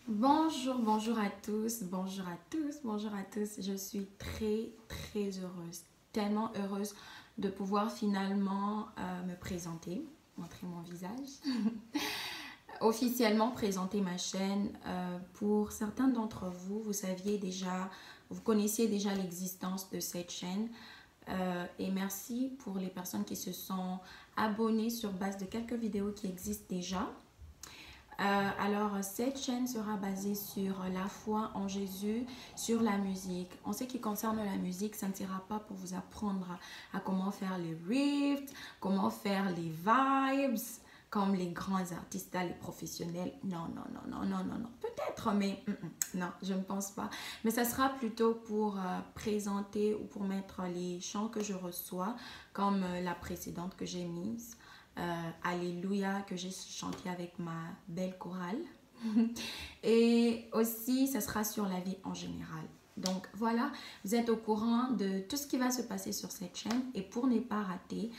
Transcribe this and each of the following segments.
Bonjour, bonjour à tous, bonjour à tous, bonjour à tous. Je suis très heureuse, tellement heureuse de pouvoir finalement me présenter, montrer mon visage, officiellement présenter ma chaîne. Pour certains d'entre vous, vous saviez déjà, vous connaissiez déjà l'existence de cette chaîne. Et merci pour les personnes qui se sont abonnées sur base de quelques vidéos qui existent déjà. Alors, cette chaîne sera basée sur la foi en Jésus, sur la musique. En ce qui concerne la musique, ça ne sera pas pour vous apprendre à comment faire les riffs, comment faire les vibes, comme les grands artistes, les professionnels. Non. Peut-être, mais non, je ne pense pas. Mais ça sera plutôt pour présenter ou pour mettre les chants que je reçois, comme la précédente que j'ai mise. Alléluia que j'ai chanté avec ma belle chorale. Et aussi, ça sera sur la vie en général. Donc voilà, vous êtes au courant de tout ce qui va se passer sur cette chaîne. Et pour ne pas rater,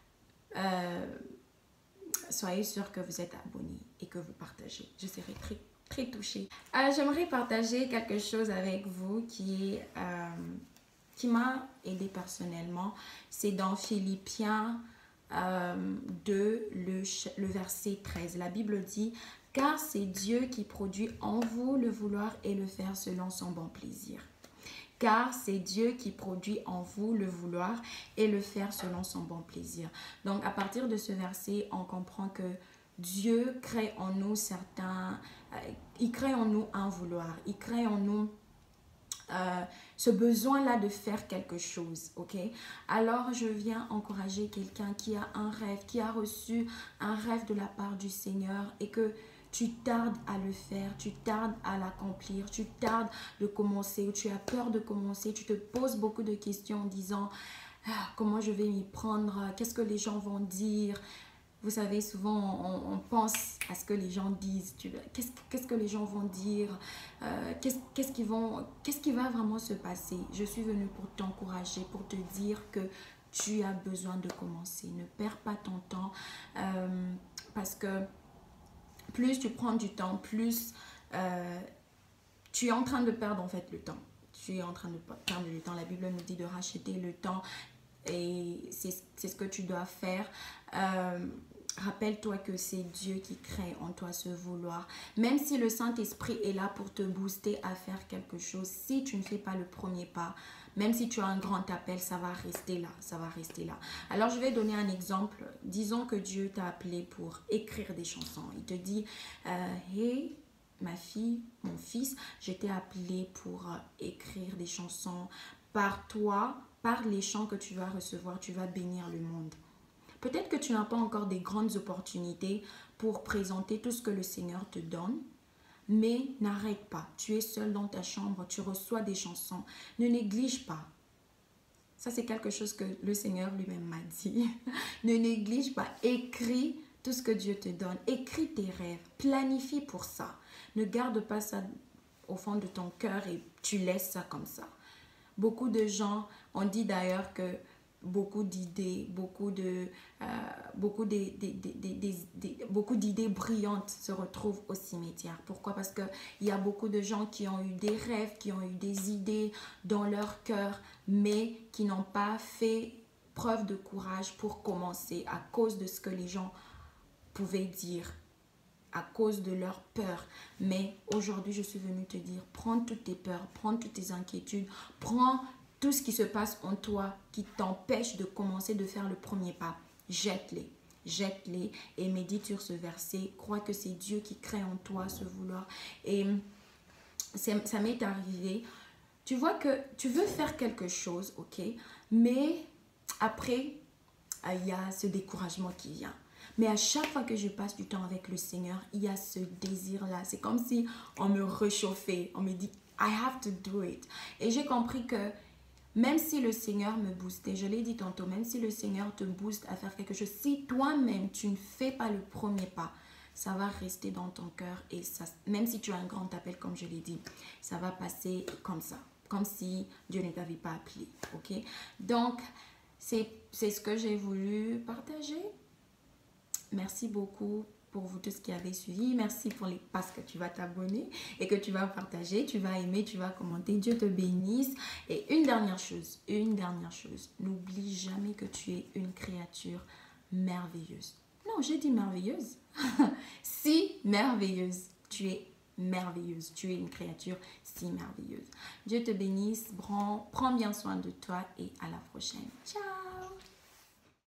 soyez sûr que vous êtes abonné et que vous partagez. Je serai très touchée. J'aimerais partager quelque chose avec vous qui m'a aidé personnellement. C'est dans Philippiens 2, le verset 13. La Bible dit: car c'est Dieu qui produit en vous le vouloir et le faire selon son bon plaisir. Car c'est Dieu qui produit en vous le vouloir et le faire selon son bon plaisir. Donc à partir de ce verset, on comprend que Dieu crée en nous il crée en nous un vouloir, il crée en nous ce besoin-là de faire quelque chose, ok? Alors, je viens encourager quelqu'un qui a un rêve, qui a reçu un rêve de la part du Seigneur et que tu tardes à le faire, tu tardes à l'accomplir, tu tardes de commencer ou tu as peur de commencer, tu te poses beaucoup de questions en disant comment je vais m'y prendre, qu'est-ce que les gens vont dire. Vous savez, souvent, on pense à ce que les gens disent. Qu'est-ce que les gens vont dire? Qu'est-ce qui va vraiment se passer? Je suis venue pour t'encourager, pour te dire que tu as besoin de commencer. Ne perds pas ton temps parce que plus tu prends du temps, plus tu es en train de perdre en fait le temps. Tu es en train de perdre le temps. La Bible nous dit de racheter le temps et c'est ce que tu dois faire. Rappelle-toi que c'est Dieu qui crée en toi ce vouloir. Même si le Saint-Esprit est là pour te booster à faire quelque chose, si tu ne fais pas le premier pas, même si tu as un grand appel, ça va rester là, ça va rester là. Alors je vais donner un exemple. Disons que Dieu t'a appelé pour écrire des chansons. Il te dit, hey, ma fille, mon fils, je t'ai appelé pour écrire des chansons. Par toi, par les chants que tu vas recevoir, tu vas bénir le monde. Peut-être que tu n'as pas encore des grandes opportunités pour présenter tout ce que le Seigneur te donne, mais n'arrête pas. Tu es seul dans ta chambre, tu reçois des chansons. Ne néglige pas. Ça, c'est quelque chose que le Seigneur lui-même m'a dit. Ne néglige pas. Écris tout ce que Dieu te donne. Écris tes rêves. Planifie pour ça. Ne garde pas ça au fond de ton cœur et tu laisses ça comme ça. Beaucoup de gens ont dit d'ailleurs que beaucoup d'idées, beaucoup d'idées brillantes se retrouvent au cimetière. Pourquoi? Parce qu'il y a beaucoup de gens qui ont eu des rêves, qui ont eu des idées dans leur cœur, mais qui n'ont pas fait preuve de courage pour commencer à cause de ce que les gens pouvaient dire, à cause de leur peur. Mais aujourd'hui, je suis venue te dire, prends toutes tes peurs, prends toutes tes inquiétudes, prends tout ce qui se passe en toi qui t'empêche de commencer, de faire le premier pas. Jette-les. Jette-les et médite sur ce verset. Crois que c'est Dieu qui crée en toi ce vouloir. Et ça m'est arrivé. Tu vois que tu veux faire quelque chose, ok? Mais après, il y a ce découragement qui vient. Mais à chaque fois que je passe du temps avec le Seigneur, il y a ce désir-là. C'est comme si on me réchauffait. On me dit, I have to do it. Et j'ai compris que même si le Seigneur me boostait, je l'ai dit tantôt, même si le Seigneur te booste à faire quelque chose, si toi-même tu ne fais pas le premier pas, ça va rester dans ton cœur et ça, même si tu as un grand appel comme je l'ai dit, ça va passer comme ça, comme si Dieu ne t'avait pas appelé, ok? Donc, c'est ce que j'ai voulu partager. Merci beaucoup pour vous tous qui avez suivi. Merci pour les parce que tu vas t'abonner et que tu vas partager, tu vas aimer, tu vas commenter. Dieu te bénisse. Et une dernière chose. N'oublie jamais que tu es une créature merveilleuse. Non, j'ai dit merveilleuse. Si merveilleuse. Tu es merveilleuse. Tu es une créature si merveilleuse. Dieu te bénisse. Prends bien soin de toi et à la prochaine. Ciao.